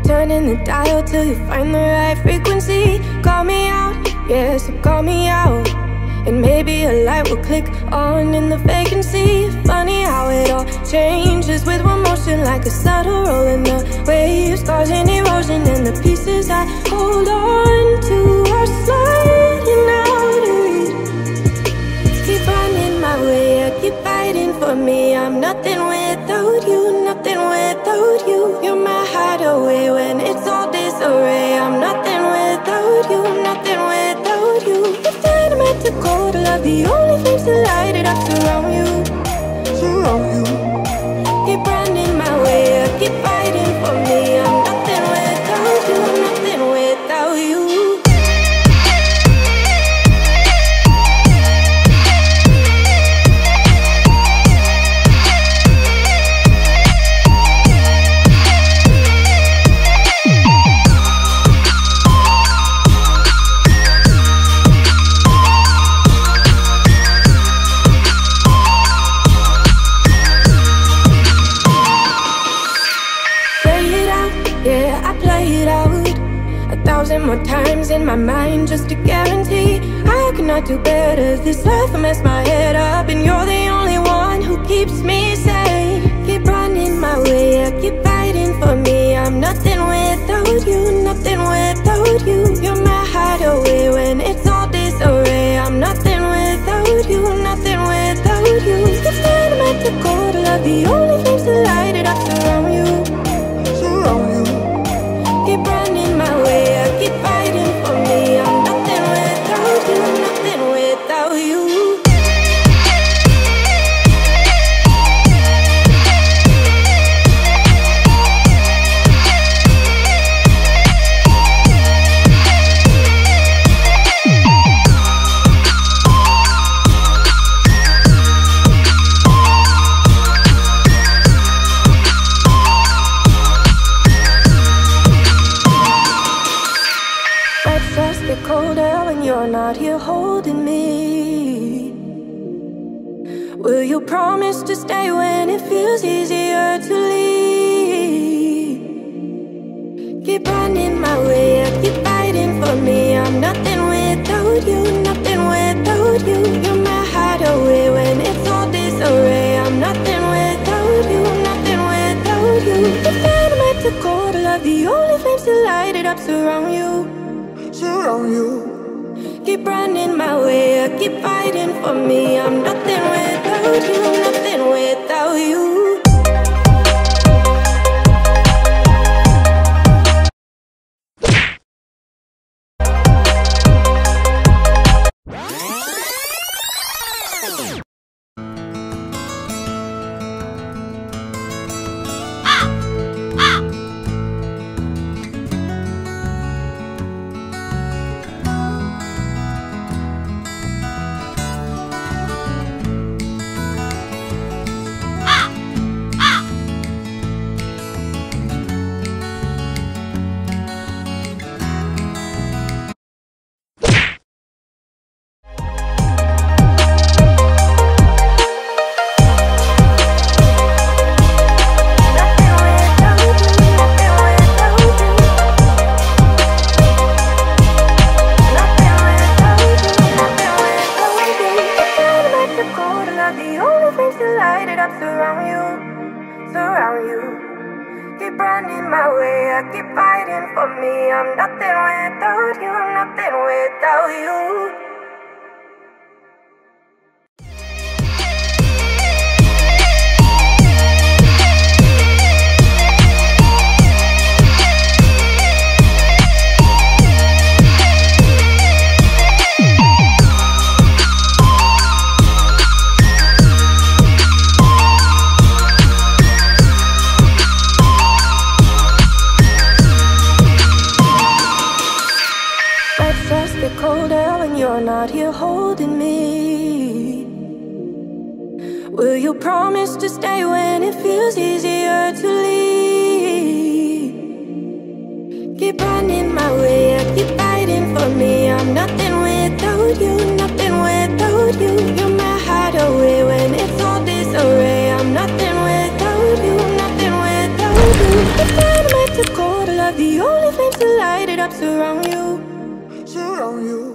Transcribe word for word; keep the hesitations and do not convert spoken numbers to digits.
turning the dial till you find the right frequency. Call me out, yeah, so call me out, and maybe a light will click on in the vacancy. Funny how it all changes with one motion, like a subtle roll in the waves, causing erosion, and the pieces I hold on to are sliding out of reach. Keep running my way, I keep fighting for me. I'm nothing without you, nothing without you. You're my hideaway when it's all disarray. I'm nothing without you, nothing without you. If dynamite to cold love, the only things to light it up surround you, surround you. Keep running my way, I keep fighting for me. I'm nothing without you, nothing without you. More times in my mind just to guarantee I cannot do better. This life I mess my head up, and you're the only one who keeps me sane. Keep running my way, I keep fighting for me. I'm nothing without you, nothing without you. You're my hideaway when it's all disarray. I'm nothing without you, nothing without you. If dynamite to cold love, the only things to light it up surround you, surround you. Keep running my way, I keep fighting for me. I'm nothing without you, nothing without you. Not here holding me. Will you promise to stay when it feels easier to leave? Keep running my way, I keep fighting for me. I'm nothing without you, nothing without you. You're my hideaway when it's all disarray. I'm nothing without you, nothing without you. If dynamite to cold love, the only flames to light it up surround you, surround you. Keep running my way, I keep fighting for me. I'm nothing without you, nothing without you. Not here holding me. Will you promise to stay when it feels easier to leave? Keep running my way, I keep fighting for me. I'm nothing without you, nothing without you. You're my hideaway when it's all disarray. I'm nothing without you, nothing without you. If dynamite to cold love, the the only flames to light it up surround you. Surround you.